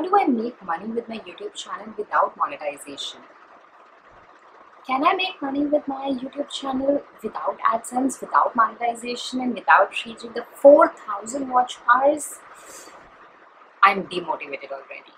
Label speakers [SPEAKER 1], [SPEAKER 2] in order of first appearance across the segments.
[SPEAKER 1] do I make money with my YouTube channel without monetization? Can I make money with my YouTube channel without AdSense, without monetization, and without reaching the 4,000 watch hours? I'm demotivated already.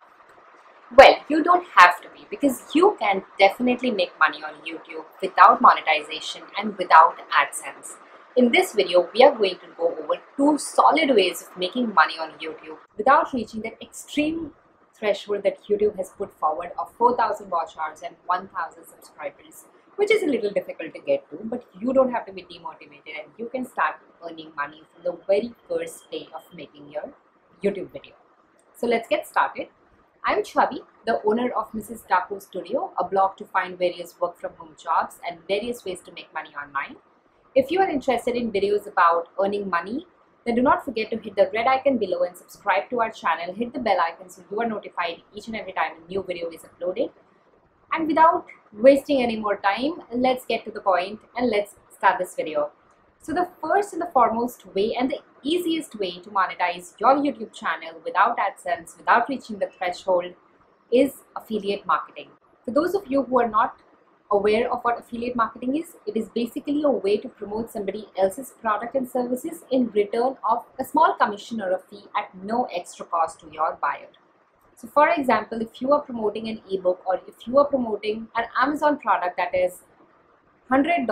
[SPEAKER 1] Well, you don't have to be, because you can definitely make money on YouTube without monetization and without AdSense. In this video, we are going to go over 2 solid ways of making money on YouTube without reaching that extreme threshold that YouTube has put forward of 4,000 watch hours and 1,000 subscribers, which is a little difficult to get to, but you don't have to be demotivated and you can start earning money from the very first day of making your YouTube video. So let's get started. I'm Chavi, the owner of Mrs. Taco Studio, a blog to find various work from home jobs and various ways to make money online. If you are interested in videos about earning money, then do not forget to hit the red icon below and subscribe to our channel. Hit the bell icon so you are notified each and every time a new video is uploaded. And without wasting any more time, let's get to the point and let's start this video. So the first and the foremost way and the easiest way to monetize your YouTube channel without AdSense, without reaching the threshold, is affiliate marketing. For those of you who are not aware of what affiliate marketing is, it is basically a way to promote somebody else's product and services in return of a small commission or a fee at no extra cost to your buyer. So for example, if you are promoting an ebook or if you are promoting an Amazon product that is $100,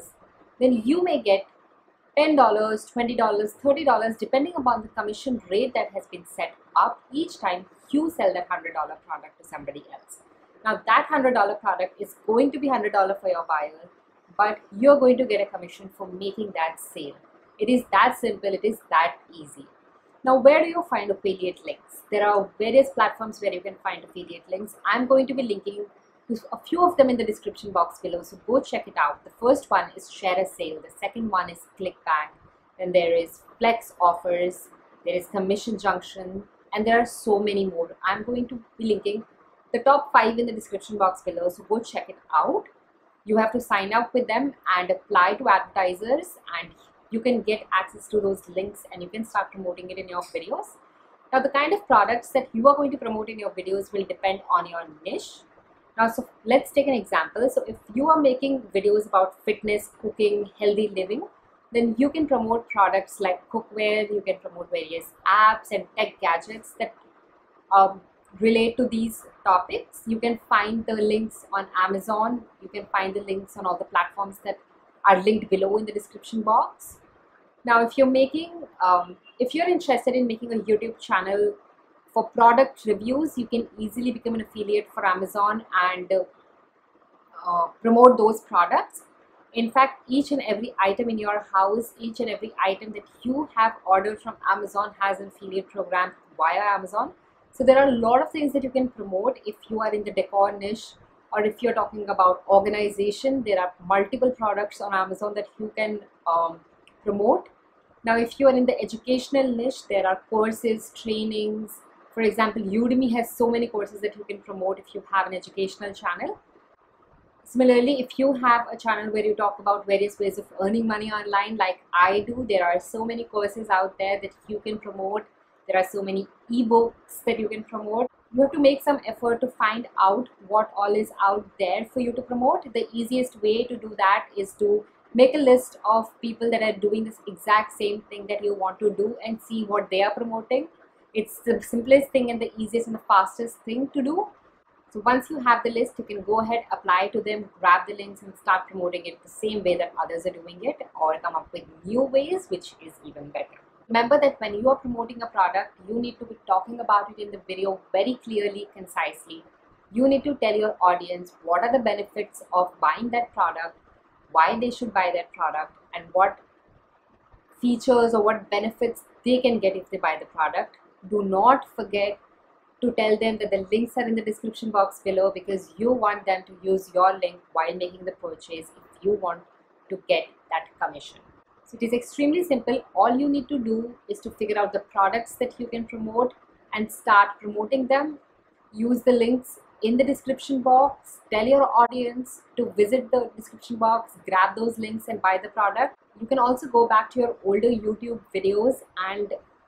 [SPEAKER 1] then you may get $10, $20, $30 depending upon the commission rate that has been set up each time you sell that $100 product to somebody else. Now that $100 product is going to be $100 for your buyer, but you're going to get a commission for making that sale. It is that simple, it is that easy. Now where do you find affiliate links? There are various platforms where you can find affiliate links. I'm going to be linking to a few of them in the description box below, so go check it out. The first one is Share a Sale, the second one is ClickBank, then there is Flex Offers, there is Commission Junction, and there are so many more. I'm going to be linking the top 5 in the description box below, so go check it out. You have to sign up with them and apply to advertisers, and you can get access to those links and you can start promoting it in your videos. Now the kind of products that you are going to promote in your videos will depend on your niche. Now, so let's take an example. So if you are making videos about fitness, cooking, healthy living, then you can promote products like cookware, you can promote various apps and tech gadgets that relate to these topics. You can find the links on Amazon, you can find the links on all the platforms that are linked below in the description box. Now if you're making, if you're interested in making a YouTube channel for product reviews, you can easily become an affiliate for Amazon and promote those products. In fact, each and every item in your house, each and every item that you have ordered from Amazon has an affiliate program via Amazon. So there are a lot of things that you can promote if you are in the decor niche, or if you're talking about organization, there are multiple products on Amazon that you can promote. Now if you are in the educational niche, there are courses, trainings. For example, Udemy has so many courses that you can promote if you have an educational channel. Similarly, if you have a channel where you talk about various ways of earning money online like I do, there are so many courses out there that you can promote. There are so many ebooks that you can promote. You have to make some effort to find out what all is out there for you to promote. The easiest way to do that is to make a list of people that are doing this exact same thing that you want to do and see what they are promoting. It's the simplest thing and the easiest and the fastest thing to do. So once you have the list, you can go ahead, apply to them, grab the links and start promoting it the same way that others are doing it, or come up with new ways, which is even better. Remember that when you are promoting a product, you need to be talking about it in the video very clearly, concisely. You need to tell your audience what are the benefits of buying that product, why they should buy that product, and what features or what benefits they can get if they buy the product. Do not forget to tell them that the links are in the description box below, because you want them to use your link while making the purchase if you want to get that commission. So it is extremely simple. All you need to do is to figure out the products that you can promote and start promoting them. Use the links in the description box. Tell your audience to visit the description box, grab those links and buy the product. You can also go back to your older YouTube videos and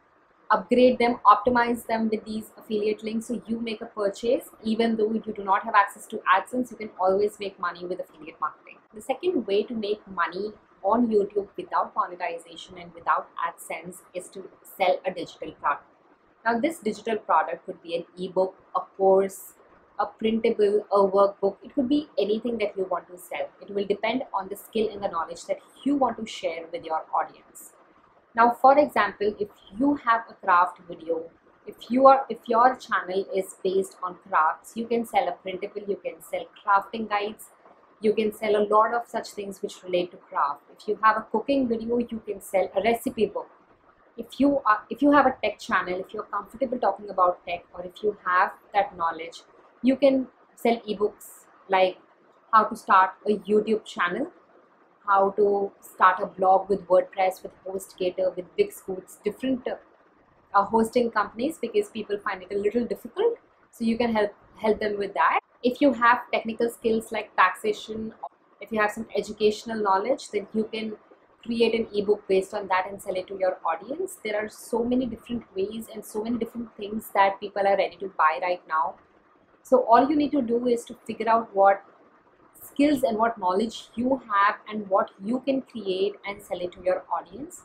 [SPEAKER 1] upgrade them, optimize them with these affiliate links so you make a purchase. Even though you do not have access to AdSense, you can always make money with affiliate marketing. The second way to make money on YouTube without monetization and without AdSense is to sell a digital product. Now, this digital product could be an ebook, a course, a printable, a workbook. It could be anything that you want to sell. It will depend on the skill and the knowledge that you want to share with your audience. Now, for example, if you have a craft video, if your channel is based on crafts, you can sell a printable, you can sell crafting guides, you can sell a lot of such things which relate to craft. If you have a cooking video, you can sell a recipe book. If you have a tech channel, if you're comfortable talking about tech, or if you have that knowledge, you can sell ebooks like how to start a YouTube channel, how to start a blog with WordPress, with HostGator, with Bigspoots, different hosting companies, because people find it a little difficult. So you can help them with that. If you have technical skills like taxation, if you have some educational knowledge, then you can create an ebook based on that and sell it to your audience. There are so many different ways and so many different things that people are ready to buy right now. So all you need to do is to figure out what skills and what knowledge you have and what you can create and sell it to your audience.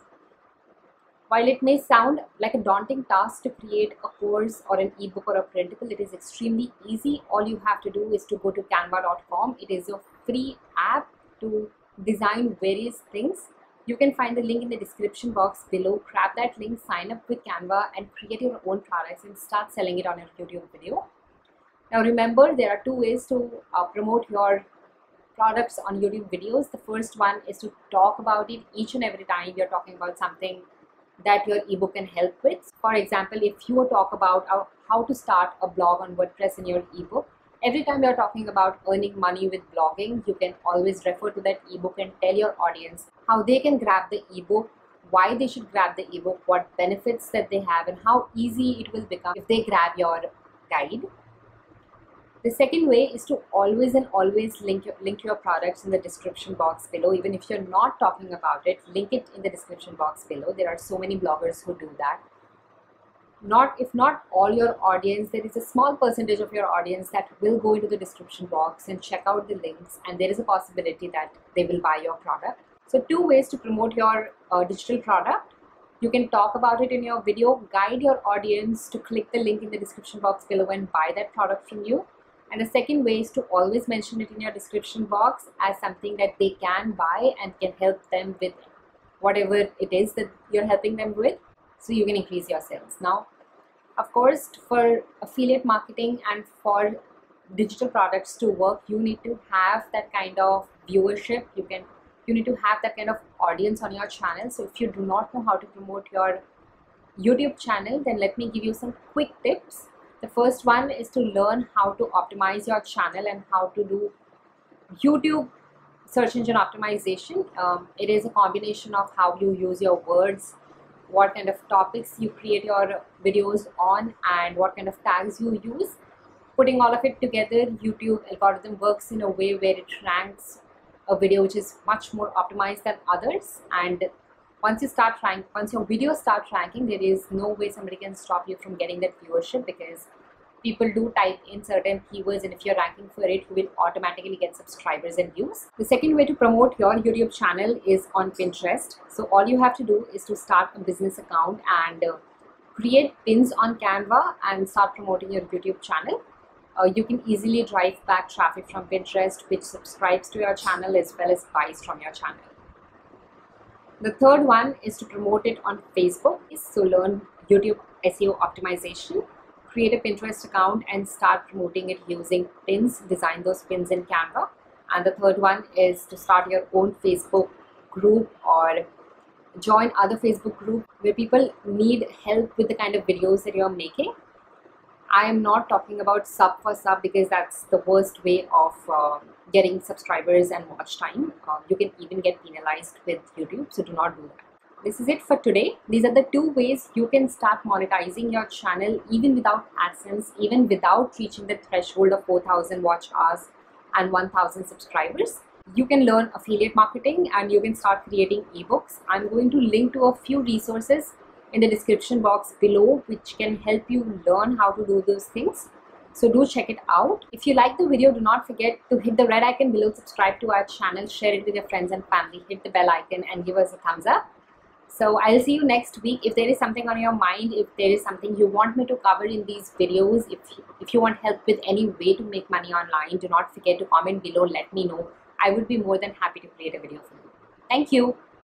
[SPEAKER 1] While it may sound like a daunting task to create a course or an ebook or a printable, it is extremely easy. All you have to do is to go to canva.com. It is a free app to design various things. You can find the link in the description box below. Grab that link, sign up with Canva and create your own products and start selling it on your YouTube video. Now remember, there are two ways to promote your products on YouTube videos. The first one is to talk about it each and every time you're talking about something that your ebook can help with. For example, if you talk about how to start a blog on WordPress in your ebook, every time you're talking about earning money with blogging, you can always refer to that ebook and tell your audience how they can grab the ebook, why they should grab the ebook, what benefits that they have, and how easy it will become if they grab your guide. The second way is to always link your products in the description box below. Even if you're not talking about it, link it in the description box below. There are so many bloggers who do that. If not all your audience, there is a small percentage of your audience that will go into the description box and check out the links, and there is a possibility that they will buy your product. So two ways to promote your digital product. You can talk about it in your video, guide your audience to click the link in the description box below and buy that product from you. And the second way is to always mention it in your description box as something that they can buy and can help them with whatever it is that you're helping them with, so you can increase your sales. Now, of course, for affiliate marketing and for digital products to work, you need to have that kind of viewership. You need to have that kind of audience on your channel. So if you do not know how to promote your YouTube channel, then let me give you some quick tips. The first one is to learn how to optimize your channel and how to do YouTube search engine optimization. It is a combination of how you use your words, what kind of topics you create your videos on, and what kind of tags you use. Putting all of it together, YouTube algorithm works in a way where it ranks a video which is much more optimized than others. And once your videos start ranking, there is no way somebody can stop you from getting that viewership, because people do type in certain keywords, and if you're ranking for it, you will automatically get subscribers and views. The second way to promote your YouTube channel is on Pinterest. So all you have to do is to start a business account and create pins on Canva and start promoting your YouTube channel. You can easily drive back traffic from Pinterest, which subscribes to your channel as well as buys from your channel. The third one is to promote it on Facebook. So learn YouTube SEO optimization, create a Pinterest account and start promoting it using pins, design those pins in Canva. And the third one is to start your own Facebook group or join other Facebook group where people need help with the kind of videos that you're making. I am not talking about sub for sub, because that's the worst way of getting subscribers and watch time. You can even get penalized with YouTube, so do not do that. This is it for today. These are the two ways you can start monetizing your channel even without AdSense, even without reaching the threshold of 4,000 watch hours and 1,000 subscribers. You can learn affiliate marketing and you can start creating ebooks. I'm going to link to a few resources in the description box below, which can help you learn how to do those things. So do check it out. If you like the video, do not forget to hit the red icon below, subscribe to our channel, share it with your friends and family, hit the bell icon and give us a thumbs up. So I'll see you next week. If there is something on your mind, if there is something you want me to cover in these videos, if you want help with any way to make money online, do not forget to comment below, let me know. I would be more than happy to create a video for you. Thank you.